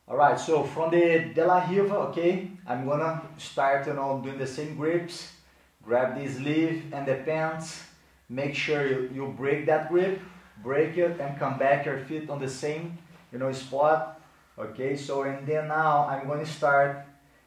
Alright, so from the De La Riva, okay, I'm gonna start, doing the same grips. Grab the sleeve and the pants. Make sure you break that grip, break it, and come back your feet on the same, spot. Okay, so and then now I'm going to start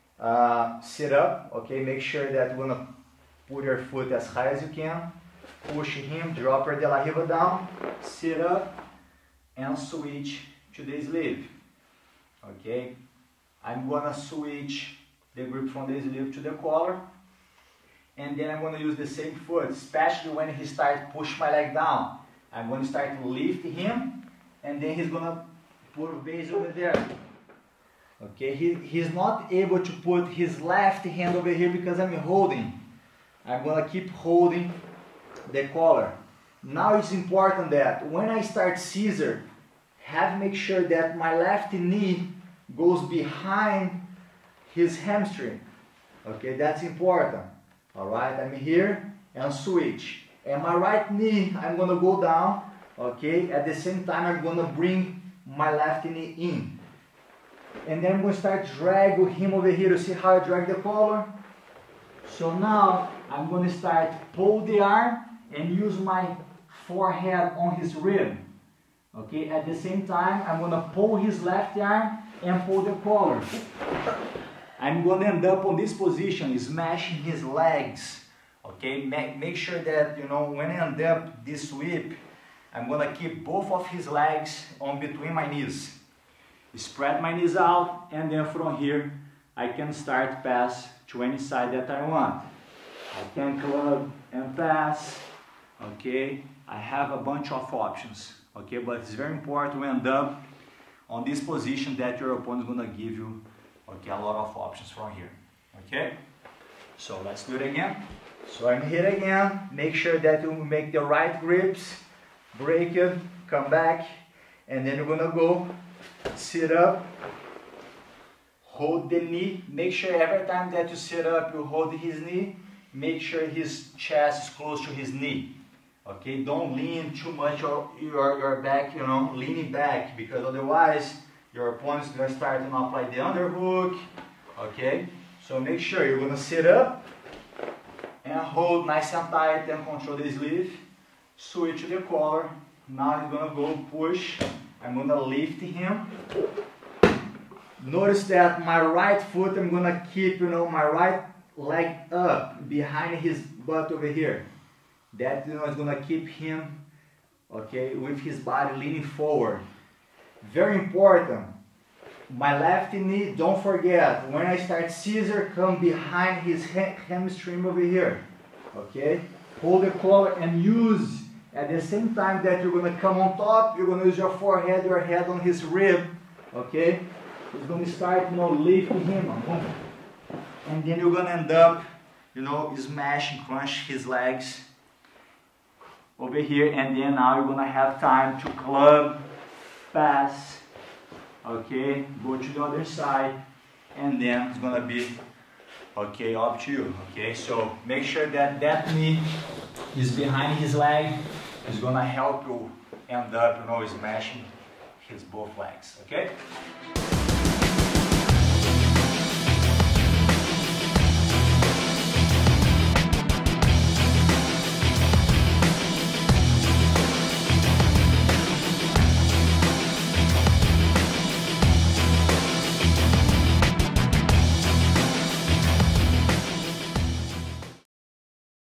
sit up. Okay, make sure that you're gonna put your foot as high as you can. Push him, drop your De La Riva down, sit up, and switch to the sleeve. Okay, I'm gonna switch the grip from the sleeve to the collar, and then I'm gonna use the same foot, especially when he starts push my leg down. I'm gonna start to lift him, and then he's gonna put a base over there. Okay, he's not able to put his left hand over here because I'm holding. I'm gonna keep holding the collar. Now it's important that when I start scissor, make sure that my left knee goes behind his hamstring. Okay, that's important. Alright, I'm here and switch. And my right knee, I'm gonna go down. Okay, at the same time, I'm gonna bring my left knee in. And then I'm gonna start dragging him over here. You see how I drag the collar? So now I'm gonna start pull the arm and use my forehead on his rib. Okay, at the same time, I'm gonna pull his left arm and pull the collar. I'm gonna end up on this position, smashing his legs. Okay, make sure that, when I end up this sweep, I'm gonna keep both of his legs on between my knees. Spread my knees out, and then from here, I can start pass to any side that I want. I can club and pass. Okay, I have a bunch of options. Okay, but it's very important to end up on this position that your opponent is going to give you, okay, a lot of options from here. Okay, so let's do it again. So I'm here again. Make sure that you make the right grips, break it, come back, and then you're going to go sit up, hold the knee. Make sure every time that you sit up, you hold his knee. Make sure his chest is close to his knee. Okay, don't lean too much your back, leaning back, because otherwise your opponent's going to start to apply the underhook. Okay, so make sure you're going to sit up and hold nice and tight and control the sleeve. Switch to the collar. Now he's going to go push. I'm going to lift him. Notice that my right foot, I'm going to keep, my right leg up behind his butt over here. That is going to keep him, okay, with his body leaning forward. Very important. My left knee, don't forget, when I start scissor, come behind his hamstring over here. Okay, hold the collar and use, at the same time that you're going to come on top, you're going to use your forehead, your head on his rib. Okay, he's going to start, lifting him, and then you're going to end up, smash and crunch his legs over here, and then now you're gonna have time to club, pass, okay, go to the other side, and then it's gonna be, okay, up to you. Okay, so make sure that that knee is behind his leg. It's gonna help you end up, smashing his both legs. Okay.